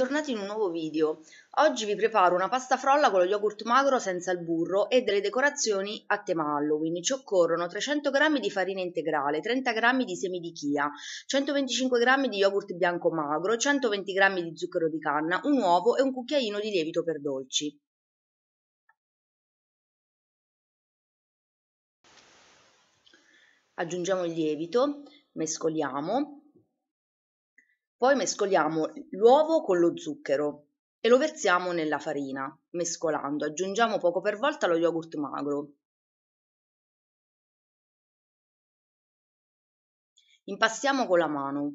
bentornati in un nuovo video. Oggi vi preparo una pasta frolla con lo yogurt magro senza il burro e delle decorazioni a tema Halloween. Ci occorrono 300 g di farina integrale, 30 g di semi di chia, 125 g di yogurt bianco magro, 120 g di zucchero di canna, un uovo e un cucchiaino di lievito per dolci. Aggiungiamo il lievito, mescoliamo. Poi mescoliamo l'uovo con lo zucchero e lo versiamo nella farina, mescolando. Aggiungiamo poco per volta lo yogurt magro. Impastiamo con la mano.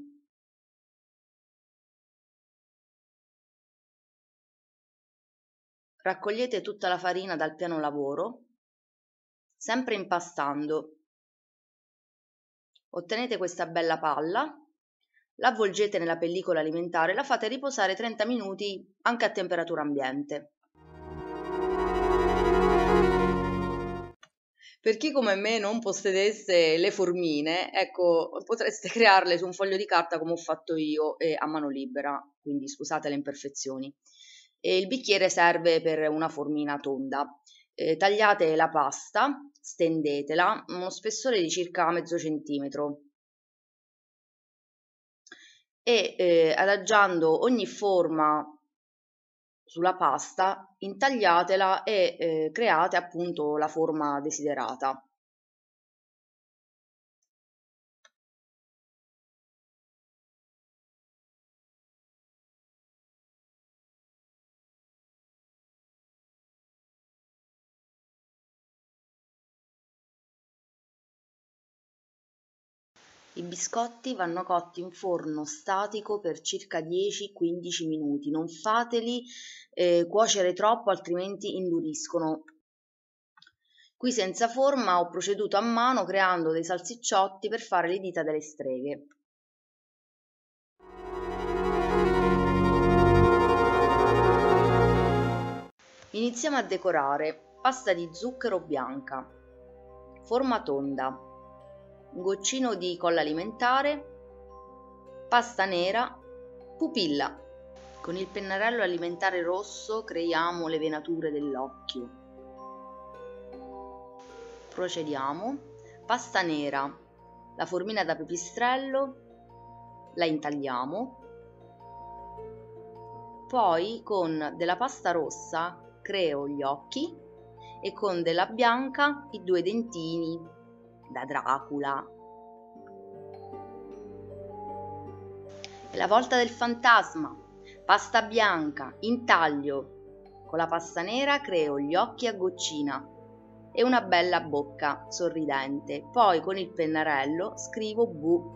Raccogliete tutta la farina dal piano lavoro, sempre impastando. Ottenete questa bella palla. La avvolgete nella pellicola alimentare e la fate riposare 30 minuti anche a temperatura ambiente. Per chi come me non possedesse le formine, ecco, potreste crearle su un foglio di carta come ho fatto io a mano libera, quindi scusate le imperfezioni. E il bicchiere serve per una formina tonda. Tagliate la pasta, stendetela, uno spessore di circa mezzo centimetro. E adagiando ogni forma sulla pasta, intagliatela e create appunto la forma desiderata. I biscotti vanno cotti in forno statico per circa 10-15 minuti, non fateli cuocere troppo altrimenti induriscono. Qui senza forma ho proceduto a mano creando dei salsicciotti per fare le dita delle streghe. Iniziamo a decorare. Pasta di zucchero bianca, forma tonda, un goccino di colla alimentare, pasta nera, pupilla. Con il pennarello alimentare rosso creiamo le venature dell'occhio. Procediamo. Pasta nera, la formina da pipistrello, la intagliamo. Poi con della pasta rossa creo gli occhi e con della bianca i due dentini da Dracula. È la volta del fantasma. Pasta bianca, intaglio. Con la pasta nera creo gli occhi a goccina e una bella bocca sorridente. Poi con il pennarello scrivo Bu.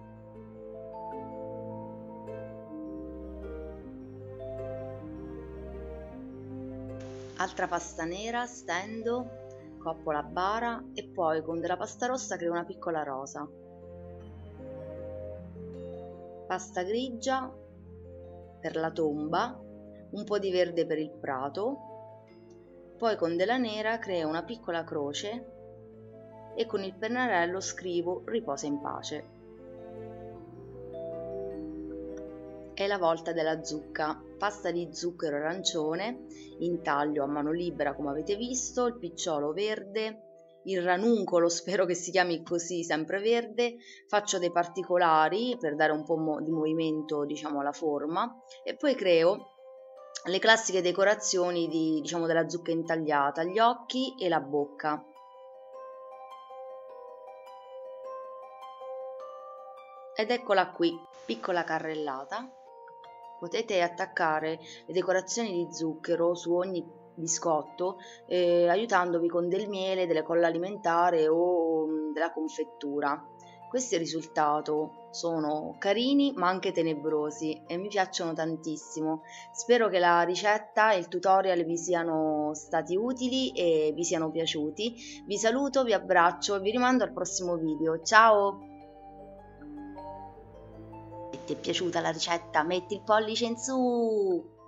Altra pasta nera, stendo, coppo la bara e poi con della pasta rossa creo una piccola rosa. Pasta grigia per la tomba, un po' di verde per il prato, poi con della nera creo una piccola croce e con il pennarello scrivo riposa in pace. È la volta della zucca, pasta di zucchero arancione, intaglio a mano libera come avete visto, il picciolo verde, il ranuncolo spero che si chiami così, sempre verde, faccio dei particolari per dare un po' di movimento diciamo alla forma e poi creo le classiche decorazioni diciamo della zucca intagliata, gli occhi e la bocca. Ed eccola qui, piccola carrellata. Potete attaccare le decorazioni di zucchero su ogni biscotto aiutandovi con del miele, delle colle alimentari o della confettura. Questi risultati sono carini ma anche tenebrosi e mi piacciono tantissimo. Spero che la ricetta e il tutorial vi siano stati utili e vi siano piaciuti. Vi saluto, vi abbraccio e vi rimando al prossimo video. Ciao! Se ti è piaciuta la ricetta metti il pollice in su!